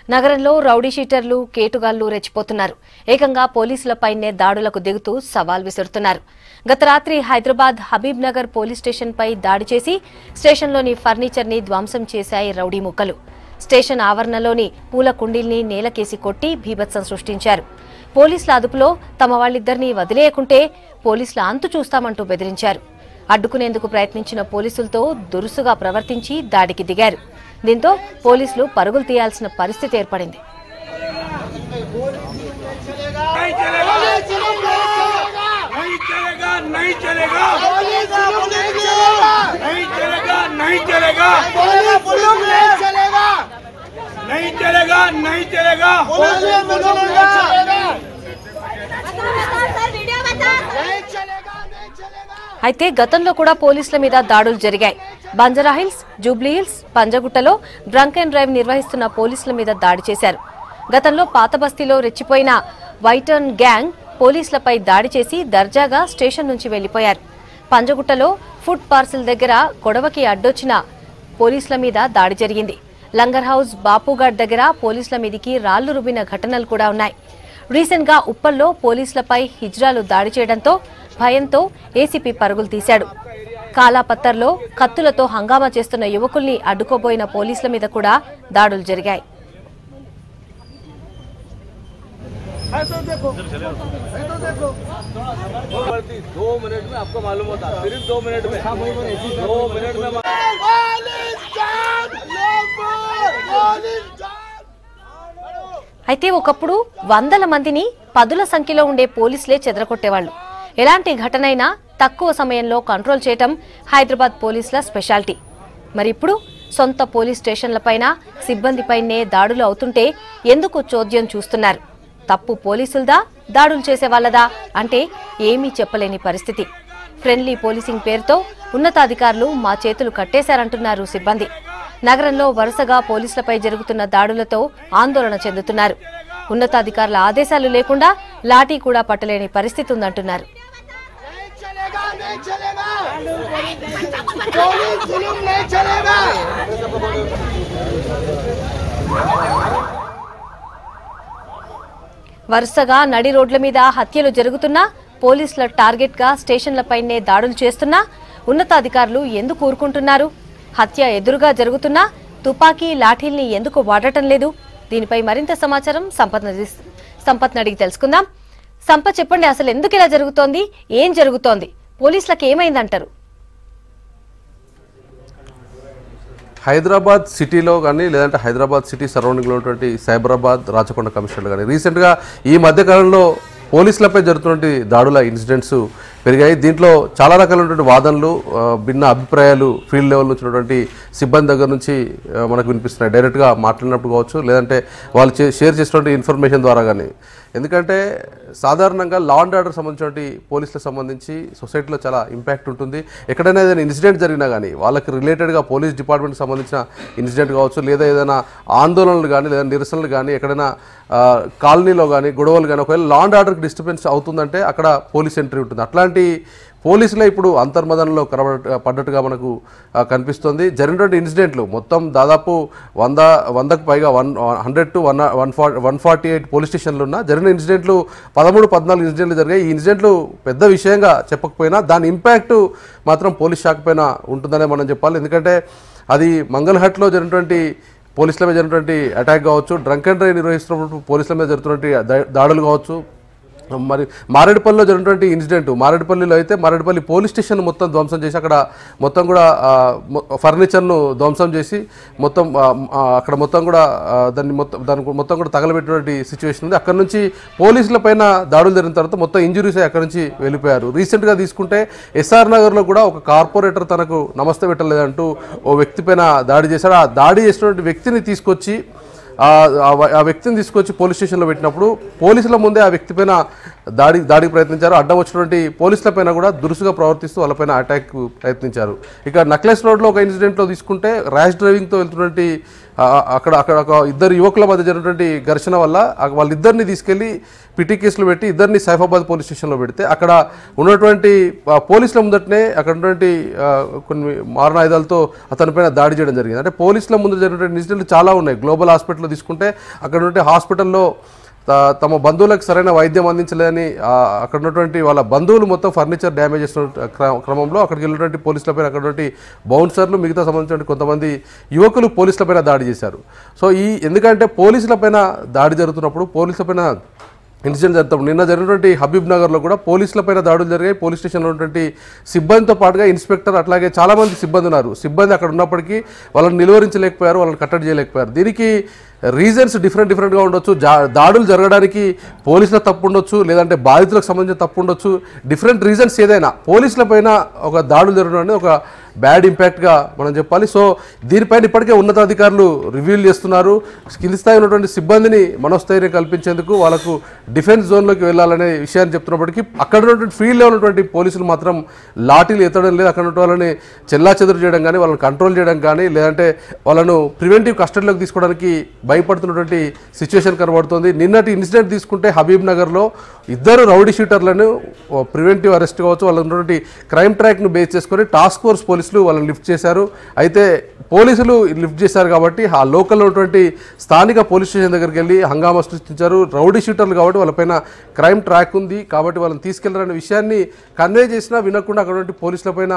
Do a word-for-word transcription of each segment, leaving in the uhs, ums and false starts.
నగరంలో రౌడీ షీటర్లు కేటుగాళ్లు రెచ్చిపోతున్నారు. ఏకంగా పోలీసులపైనే దాడులకు దిగుతూ సవాల్ విసురుతున్నారు. గత రాత్రి హైదరాబాద్ హబీబ్ నగర్ పోలీస్ స్టేషన్పై దాడి చేసి స్టేషన్లోని ఫర్నిచర్ ని ధ్వంసం చేశాయి రౌడీ ముక్కలు. స్టేషన్ ఆవరణలోని పూల కుండీల్ని నేలకేసి కొట్టి బీభత్సం సృష్టించారు. పోలీసుల అదుపులో తమ వాళ్ళిద్దరినీ వదిలేయకుంటే పోలీసుల అంతు చూస్తామంటూ బెదిరించారు. అడ్డుకునేందుకు ప్రయత్నించిన పోలీసులతో దురుసుగా ప్రవర్తించి దాడికి దిగారు. దీంతో పోలీసులు పరుగులు తీయాల్సిన పరిస్థితి ఏర్పడింది. అయితే గతంలో కూడా పోలీసుల మీద దాడులు జరిగాయి. బంజారాహిల్స్, జూబ్లీహిల్స్, పంజగుట్టలో డ్రంక్ అండ్ డ్రైవ్ నిర్వహిస్తున్న పోలీసుల మీద దాడి చేశారు. గతంలో పాత బస్తీలో రెచ్చిపోయిన వైటర్న్ గ్యాంగ్ పోలీసులపై దాడి చేసి దర్జాగా స్టేషన్ నుంచి వెళ్లిపోయారు. పంజగుట్టలో ఫుడ్ పార్సిల్ దగ్గర గొడవకి అడ్డొచ్చిన పోలీసుల మీద దాడి జరిగింది. లంగర్ హౌస్, బాపుఘాట్ దగ్గర పోలీసుల మీదికి రాళ్లు రుబ్బిన ఘటనలు కూడా ఉన్నాయి. రీసెంట్ గా ఉప్పల్లో పోలీసులపై హిజ్రాలు దాడి చేయడంతో భయంతో ఏసీపీ పరుగులు తీశాడు. కాలాపత్తర్లో కత్తులతో హంగామా చేస్తున్న యువకుల్ని అడ్డుకోబోయిన పోలీసుల మీద కూడా దాడులు జరిగాయి. అయితే ఒకప్పుడు వందల మందిని పదుల సంఖ్యలో ఉండే పోలీసులే చెదరగొట్టేవాళ్లు. ఎలాంటి ఘటనైనా తక్కువ సమయంలో కంట్రోల్ చేయటం హైదరాబాద్ పోలీసుల స్పెషాలిటీ. మరి ఇప్పుడు సొంత పోలీస్ స్టేషన్లపైన సిబ్బందిపైనే దాడులు అవుతుంటే ఎందుకు చోద్యం చూస్తున్నారు? తప్పు పోలీసులదా, దాడులు చేసే వాళ్ళదా అంటే ఏమీ చెప్పలేని పరిస్థితి. ఫ్రెండ్లీ పోలీసింగ్ పేరుతో ఉన్నతాధికారులు మా చేతులు కట్టేశారంటున్నారు సిబ్బంది. నగరంలో వరుసగా పోలీసులపై జరుగుతున్న దాడులతో ఆందోళన చెందుతున్నారు. ఉన్నతాధికారుల ఆదేశాలు లేకుండా లాఠీ కూడా పట్టలేని పరిస్థితి ఉందంటున్నారు. వరుసగా నడి రోడ్ల మీద హత్యలు జరుగుతున్నా, పోలీసుల టార్గెట్ గా స్టేషన్లపైనే దాడులు చేస్తున్నా ఉన్నతాధికారులు ఎందుకు ఊరుకుంటున్నారు? హత్య ఎదురుగా జరుగుతున్నా తుపాకీ, లాఠీల్ని ఎందుకు వాడటం లేదు? దీనిపై మరింత సమాచారం సంపత్ సంపత్ అడిగి తెలుసుకుందాం. సంపత్, చెప్పండి, అసలు ఎందుకు ఇలా జరుగుతోంది? ఏం జరుగుతోంది? పోలీసులకు ఏమైందంటారు? హైదరాబాద్ సిటీలో కానీ లేదంటే హైదరాబాద్ సిటీ సరౌండింగ్లో ఉన్నటువంటి సైబరాబాద్, రాచకొండ కమిషనర్లు కానీ రీసెంట్గా ఈ మధ్యకాలంలో పోలీసులపై జరుగుతున్నటువంటి దాడుల ఇన్సిడెంట్స్ పెరిగాయి. దీంట్లో చాలా రకాలైనటువంటి వాదనలు, భిన్న అభిప్రాయాలు ఫీల్డ్ లెవెల్ నుంచి ఉన్నటువంటి సిబ్బంది దగ్గర నుంచి మనకు వినిపిస్తున్నాయి. డైరెక్ట్గా మాట్లాడినప్పుడు కావచ్చు, లేదంటే వాళ్ళు షేర్ చేసినటువంటి ఇన్ఫర్మేషన్ ద్వారా కానీ. ఎందుకంటే సాధారణంగా లా అండ్ ఆర్డర్ సంబంధించినటువంటి పోలీసులకు సంబంధించి సొసైటీలో చాలా ఇంపాక్ట్ ఉంటుంది. ఎక్కడైనా ఏదైనా ఇన్సిడెంట్ జరిగినా కానీ వాళ్ళకి రిలేటెడ్గా పోలీస్ డిపార్ట్మెంట్కి సంబంధించిన ఇన్సిడెంట్ కావచ్చు, లేదా ఏదైనా ఆందోళనలు కానీ లేదా నిరసనలు కానీ ఎక్కడైనా కాలనీలో కానీ గొడవలు కానీ ఒకవేళ లా అండ్ ఆర్డర్కి డిస్టర్బెన్స్ అవుతుందంటే అక్కడ పోలీస్ ఎంట్రీ ఉంటుంది. అట్లాంటి పోలీసులే ఇప్పుడు అంతర్మదనలో కనబడ పడ్డట్టుగా మనకు కనిపిస్తుంది. జరిగినటువంటి ఇన్సిడెంట్లు మొత్తం దాదాపు వంద వందకు పైగా one hundred two one one forty one forty eight police స్టేషన్లు ఉన్నా జరిగిన ఇన్సిడెంట్లు పదమూడు పద్నాలుగు ఇన్సిడెంట్లు జరిగాయి. ఈ ఇన్సిడెంట్లు పెద్ద విషయంగా చెప్పకపోయినా దాని ఇంపాక్ట్ మాత్రం పోలీస్ శాఖ పైన ఉంటుందనే మనం చెప్పాలి. ఎందుకంటే అది మంగళహట్లో జరిగినటువంటి పోలీసుల మీద జరిగినటువంటి అటాక్ కావచ్చు, డ్రంక్ అండ్ డ్రైవ్ నిర్వహిస్తున్నప్పుడు పోలీసుల మీద జరుగుతున్నటువంటి దాడులు కావచ్చు, మరి మారేడుపల్లిలో జరిగినటువంటి ఇన్సిడెంట్, మారేడుపల్లిలో అయితే మారేడుపల్లి పోలీస్ స్టేషన్ మొత్తం ధ్వంసం చేసి అక్కడ మొత్తం కూడా ఫర్నిచర్ను ధ్వంసం చేసి మొత్తం అక్కడ మొత్తం కూడా దాన్ని మొత్తం దానికి మొత్తం కూడా తగలబెట్టినటువంటి సిచ్యువేషన్ ఉంది. అక్కడ నుంచి పోలీసుల పైన దాడులు జరిగిన తర్వాత మొత్తం ఇంజురీస్ అక్కడ నుంచి వెళ్ళిపోయారు. రీసెంట్గా తీసుకుంటే ఎస్ఆర్ నగర్లో కూడా ఒక కార్పొరేటర్ తనకు నమస్తే పెట్టలేదంటూ ఓ వ్యక్తి పైన దాడి చేశాడు. ఆ దాడి చేసినటువంటి వ్యక్తిని తీసుకొచ్చి ఆ వ్యక్తిని తీసుకొచ్చి పోలీస్ స్టేషన్లో పెట్టినప్పుడు పోలీసుల ముందే ఆ వ్యక్తి పైన దాడి దాడికి ప్రయత్నించారు. అడ్డం వచ్చినటువంటి పోలీసులపైన కూడా దురుసుగా ప్రవర్తిస్తూ వాళ్ళపైన అటాక్ ప్రయత్నించారు. ఇక నక్లెస్ రోడ్లో ఒక ఇన్సిడెంట్లో తీసుకుంటే ర్యాష్ డ్రైవింగ్తో వెళ్తున్నటువంటి అక్కడ అక్కడ ఒక ఇద్దరు యువకుల మధ్య జరిగినటువంటి ఘర్షణ వల్ల వాళ్ళిద్దరిని తీసుకెళ్లి పిటి కేసులు పెట్టి ఇద్దరిని సైఫాబాద్ పోలీస్ స్టేషన్లో పెడితే అక్కడ ఉన్నటువంటి పోలీసుల ముందటనే అక్కడ ఉన్నటువంటి కొన్ని మారణాయుధాలతో అతనిపైన దాడి చేయడం జరిగింది. అంటే పోలీసుల ముందు జరిగినటువంటి ఇన్సిడెంట్లు చాలా ఉన్నాయి. గ్లోబల్ హాస్పిటల్లో తీసుకుంటే అక్కడ ఉన్నటువంటి హాస్పిటల్లో తమ బంధువులకు సరైన వైద్యం అందించలేదని అక్కడ ఉన్నటువంటి వాళ్ళ బంధువులు మొత్తం ఫర్నిచర్ డ్యామేజ్ చేస్తున్న క్రమంలో అక్కడికి వెళ్ళినటువంటి పోలీసులపైన అక్కడ ఉన్నటువంటి బౌన్సర్లు మిగతా సంబంధించిన కొంతమంది యువకులు పోలీసులపైన దాడి చేశారు. సో ఈ ఎందుకంటే పోలీసులపైన దాడి జరుగుతున్నప్పుడు పోలీసులపైన ఇన్సిడెంట్ జరుగుతున్నప్పుడు నిన్న జరిగినటువంటి హబీబ్ నగర్లో కూడా పోలీసులపైన దాడులు జరిగాయి. పోలీస్ స్టేషన్లో ఉన్నటువంటి సిబ్బందితో పాటుగా ఇన్స్పెక్టర్ అట్లాగే చాలామంది సిబ్బంది ఉన్నారు. సిబ్బంది అక్కడ ఉన్నప్పటికీ వాళ్ళని నిలువరించలేకపోయారు, వాళ్ళని కట్టడి చేయలేకపోయారు. దీనికి రీజన్స్ డిఫరెంట్ డిఫరెంట్గా ఉండొచ్చు. దాడులు జరగడానికి పోలీసుల తప్పు ఉండొచ్చు, లేదంటే బాధితులకు సంబంధించిన తప్పు ఉండొచ్చు. డిఫరెంట్ రీజన్స్ ఏదైనా పోలీసులపైన ఒక దాడులు జరగడం అనేది ఒక బ్యాడ్ ఇంపాక్ట్గా మనం చెప్పాలి. సో దీనిపైన ఇప్పటికే ఉన్నతాధికారులు రివ్యూలు చేస్తున్నారు. కింది స్థాయి ఉన్నటువంటి సిబ్బందిని మనోస్థైర్యం కల్పించేందుకు వాళ్ళకు డిఫెన్స్ జోన్లోకి వెళ్ళాలనే విషయాన్ని చెప్తున్నప్పటికీ అక్కడ ఉన్నటువంటి ఫీల్డ్లో ఉన్నటువంటి పోలీసులు మాత్రం లాఠీలు ఎత్తడం లేదు. అక్కడ ఉన్న వాళ్ళని చెల్లా చెదురు చేయడం కానీ, వాళ్ళని కంట్రోల్ చేయడం కానీ, లేదంటే వాళ్ళను ప్రివెంటివ్ కస్టడీలోకి తీసుకోవడానికి భయపడుతున్నటువంటి సిచ్యువేషన్ కనబడుతుంది. నిన్నటి ఇన్సిడెంట్ తీసుకుంటే హబీబ్ నగర్లో ఇద్దరు రౌడీ షూటర్లను ప్రివెంటివ్ అరెస్ట్ కావచ్చు, వాళ్ళ ఉన్నటువంటి క్రైమ్ ట్రాక్ను బేస్ చేసుకొని టాస్క్ ఫోర్స్ పోలీసులు వాళ్ళని లిఫ్ట్ చేశారు. అయితే పోలీసులు లిఫ్ట్ చేశారు కాబట్టి ఆ లోకల్లో ఉన్నటువంటి స్థానిక పోలీస్ స్టేషన్ దగ్గరికి వెళ్ళి హంగామా సృష్టించారు. రౌడీ షూటర్లు కాబట్టి వాళ్ళపైన క్రైమ్ ట్రాక్ ఉంది కాబట్టి వాళ్ళని తీసుకెళ్లారనే విషయాన్ని కన్వే చేసినా వినకుండా అక్కడ ఉన్నటువంటి పోలీసులపైన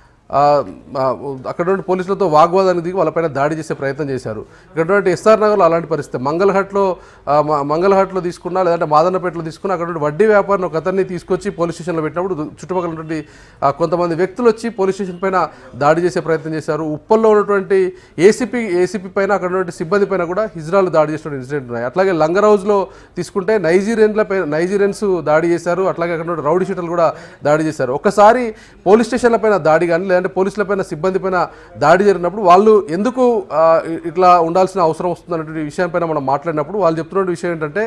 అక్కడ నుండి పోలీసులతో వాగ్వాదానికి దిగి వాళ్ళపైన దాడి చేసే ప్రయత్నం చేశారు. ఇక్కడ ఎస్ఆర్ నగర్లో అలాంటి పరిస్థితి. మంగళహట్లో మంగళహట్లో తీసుకున్నా, లేదంటే మాదన్నపేటలో తీసుకున్నా అక్కడ నుండి వడ్డీ వ్యాపారిని ఒక అతన్ని తీసుకొచ్చి పోలీస్ స్టేషన్లో పెట్టినప్పుడు చుట్టుపక్కల ఉన్నటువంటి కొంతమంది వ్యక్తులు వచ్చి పోలీస్ స్టేషన్ పైన దాడి చేసే ప్రయత్నం చేశారు. ఉప్పల్లో ఉన్నటువంటి ఏసీపీ ఏసీపీ పైన అక్కడ ఉన్నటువంటి సిబ్బంది పైన కూడా హిజ్రాలు దాడి చేసిన ఇన్సిడెంట్ ఉన్నాయి. అట్లాగే లంగర్ హౌస్లో తీసుకుంటే నైజీరియన్ల పైన నైజీరియన్స్ దాడి చేశారు. అట్లాగే అక్కడ రౌడీ షీటర్లు కూడా దాడి చేశారు. ఒకసారి పోలీస్ స్టేషన్ల పైన దాడి కానీ, లేదంటే పోలీసులపైన సిబ్బంది పైన దాడి జరిగినప్పుడు వాళ్ళు ఎందుకు ఇట్లా ఉండాల్సిన అవసరం వస్తుందనే విషయంపైన మనం మాట్లాడినప్పుడు వాళ్ళు చెప్తున్న విషయం ఏంటంటే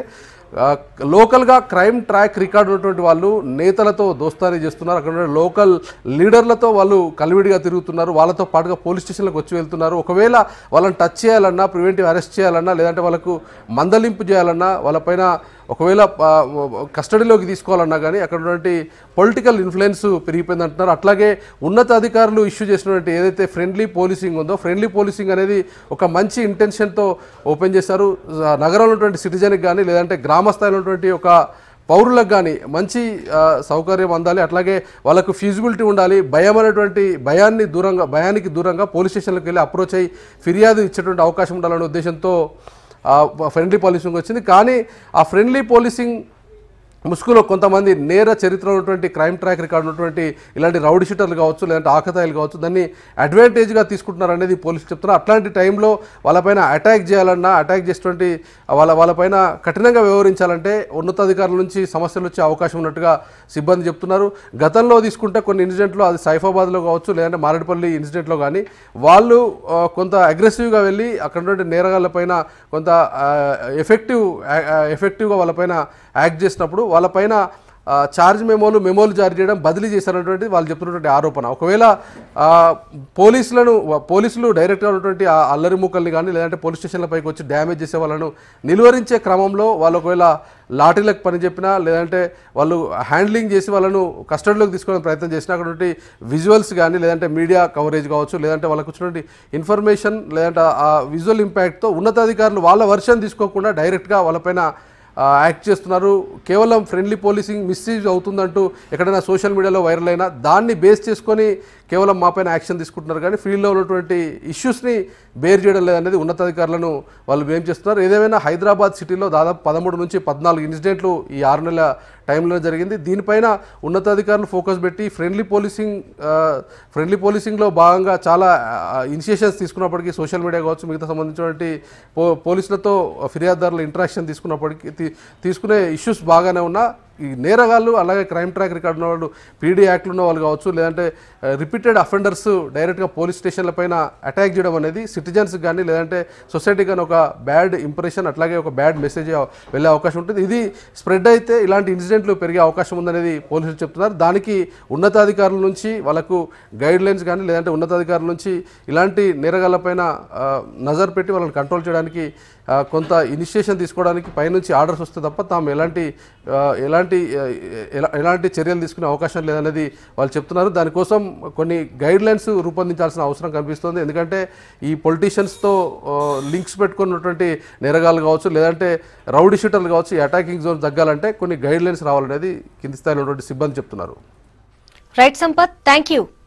లోకల్గా క్రైమ్ ట్రాక్ రికార్డు ఉన్నటువంటి వాళ్ళు నేతలతో దోస్తారీ చేస్తున్నారు. అక్కడ లోకల్ లీడర్లతో వాళ్ళు కలివిడిగా తిరుగుతున్నారు. వాళ్ళతో పాటుగా పోలీస్ స్టేషన్లకు వచ్చి వెళ్తున్నారు. ఒకవేళ వాళ్ళని టచ్ చేయాలన్నా, ప్రివెంటివ్ అరెస్ట్ చేయాలన్నా, లేదంటే వాళ్ళకు మందలింపు చేయాలన్నా, వాళ్ళపైన ఒకవేళ కస్టడీలోకి తీసుకోవాలన్నా కానీ అక్కడ ఉన్నటువంటి పొలిటికల్ ఇన్ఫ్లుయెన్స్ పెరిగిపోయింది అంటున్నారు. అట్లాగే ఉన్నతాధికారులు ఇష్యూ చేసినటువంటి ఏదైతే ఫ్రెండ్లీ పోలీసింగ్ ఉందో, ఫ్రెండ్లీ పోలీసింగ్ అనేది ఒక మంచి ఇంటెన్షన్తో ఓపెన్ చేశారు. నగరంలో ఉన్నటువంటి సిటిజన్కి కానీ, లేదంటే గ్రామ స్థాయిలో ఉన్నటువంటి ఒక పౌరులకు కానీ మంచి సౌకర్యం అందాలి. అట్లాగే వాళ్ళకు ఫీజిబిలిటీ ఉండాలి. భయం అనేటువంటి భయాన్ని దూరంగా భయానికి దూరంగా పోలీస్ స్టేషన్లకు వెళ్ళి అప్రోచ్ అయ్యి ఫిర్యాదు ఇచ్చేటువంటి అవకాశం ఉండాలనే ఉద్దేశంతో ఫ్రెండ్లీ పోలీసింగ్ వచ్చింది. కానీ ఆ ఫ్రెండ్లీ పోలీసింగ్ ముసుగులో కొంతమంది నేర చరిత్ర ఉన్నటువంటి క్రైమ్ ట్రాక్ రికార్డు ఉన్నటువంటి ఇలాంటి రౌడీ షీటర్లు కావచ్చు, లేదంటే ఆకతాయిలు కావచ్చు, దాన్ని అడ్వాంటేజ్గా తీసుకుంటున్నారు అనేది పోలీసులు చెప్తున్నారు. అట్లాంటి టైంలో వాళ్ళపైన అటాక్ చేయాలన్నా, అటాక్ చేసేటువంటి వాళ్ళ వాళ్ళపైన కఠినంగా వ్యవహరించాలంటే ఉన్నతాధికారుల నుంచి సమస్యలు వచ్చే అవకాశం ఉన్నట్టుగా సిబ్బంది చెప్తున్నారు. గతంలో తీసుకుంటే కొన్ని ఇన్సిడెంట్లో, అది సైఫాబాద్లో కావచ్చు, లేదంటే మారేడుపల్లి ఇన్సిడెంట్లో కానీ వాళ్ళు కొంత అగ్రెసివ్గా వెళ్ళి అక్కడ ఉన్నటువంటి నేరగాళ్ళపైన కొంత ఎఫెక్టివ్ ఎఫెక్టివ్గా వాళ్ళపైన యాక్ట్ చేసినప్పుడు వాళ్ళపైన ఛార్జ్ మెమోలు మెమోలు జారీ చేయడం, బదిలీ చేశారనేటువంటి వాళ్ళు చెప్తున్నటువంటి ఆరోపణ. ఒకవేళ పోలీసులను పోలీసులు డైరెక్ట్గా ఉన్నటువంటి ఆ అల్లరి మూకల్ని కానీ, లేదంటే పోలీస్ స్టేషన్లపైకి వచ్చి డ్యామేజ్ చేసే వాళ్ళను నిలువరించే క్రమంలో వాళ్ళు ఒకవేళ లాఠీలకు పని చెప్పినా, లేదంటే వాళ్ళు హ్యాండ్లింగ్ చేసి వాళ్ళను కస్టడీలోకి తీసుకోవడానికి ప్రయత్నం చేసినా అక్కడ విజువల్స్ కానీ, లేదంటే మీడియా కవరేజ్ కావచ్చు, లేదంటే వాళ్ళకు వచ్చినటువంటి ఇన్ఫర్మేషన్, లేదంటే ఆ విజువల్ ఇంపాక్ట్తో ఉన్నతాధికారులు వాళ్ళ వర్షన్ తీసుకోకుండా డైరెక్ట్గా వాళ్ళపైన యాక్ట్ చేస్తున్నారు. కేవలం ఫ్రెండ్లీ పోలీసింగ్ మిస్యూజ్ అవుతుందంటూ ఎక్కడైనా సోషల్ మీడియాలో వైరల్ అయినా దాన్ని బేస్ చేసుకొని కేవలం మాపైన యాక్షన్ తీసుకుంటున్నారు. కానీ ఫీల్డ్లో ఉన్నటువంటి ఇష్యూస్ని బేర్ చేయడం లేదనేది ఉన్నతాధికారులను వాళ్ళు బ్లేమ్ చేస్తున్నారు. ఏదేమైనా హైదరాబాద్ సిటీలో దాదాపు పదమూడు నుంచి పద్నాలుగు ఇన్సిడెంట్లు ఈ ఆరు నెలల టైంలో జరిగింది. దీనిపైన ఉన్నతాధికారులు ఫోకస్ పెట్టి ఫ్రెండ్లీ పోలీసింగ్ ఫ్రెండ్లీ పోలీసింగ్లో భాగంగా చాలా ఇనిషియేషన్స్ తీసుకున్నప్పటికీ, సోషల్ మీడియా కావచ్చు, మిగతా సంబంధించినటువంటి పో పోలీసులతో ఫిర్యాదుదారుల ఇంటరాక్షన్ తీసుకున్నప్పటికీ తీసుకునే ఇష్యూస్ బాగానే ఉన్నా ఈ నేరగాళ్ళు అలాగే క్రైమ్ ట్రాక్ రికార్డు ఉన్న వాళ్ళు పీడీ యాక్ట్లు ఉన్న వాళ్ళు కావచ్చు, లేదంటే రిపీటెడ్ అఫెండర్స్ డైరెక్ట్గా పోలీస్ స్టేషన్ల పైన అటాక్ చేయడం అనేది సిటిజన్స్కి కానీ లేదంటే సొసైటీకి కానీ ఒక బ్యాడ్ ఇంప్రెషన్ అట్లాగే ఒక బ్యాడ్ మెసేజ్ వెళ్ళే అవకాశం ఉంటుంది. ఇది స్ప్రెడ్ అయితే ఇలాంటి ఇన్సిడెంట్లు పెరిగే అవకాశం ఉందనేది పోలీసులు చెప్తున్నారు. దానికి ఉన్నతాధికారుల నుంచి వాళ్ళకు గైడ్ లైన్స్ కానీ లేదంటే ఉన్నతాధికారుల నుంచి ఇలాంటి నేరగాళ్ళపైన నజర్ పెట్టి వాళ్ళని కంట్రోల్ చేయడానికి కొంత ఇనిషియేషన్ తీసుకోవడానికి పైనుంచి ఆర్డర్స్ వస్తే తప్ప తాము ఎలాంటి ఎలాంటి ఎలాంటి చర్యలు తీసుకునే అవకాశం లేదనేది వాళ్ళు చెప్తున్నారు. దానికోసం కొన్ని గైడ్ లైన్స్ రూపొందించాల్సిన అవసరం కనిపిస్తుంది. ఎందుకంటే ఈ పొలిటీషియన్స్తో లింక్స్ పెట్టుకున్నటువంటి నేరగాళ్ళు కావచ్చు లేదంటే రౌడీ షూటర్లు కావచ్చు ఈ అటాకింగ్ జోన్ తగ్గాలంటే కొన్ని గైడ్ లైన్స్ రావాలనేది కింది స్థాయిలో ఉన్నటువంటి సిబ్బంది చెప్తున్నారు. Right Sampath, thank you.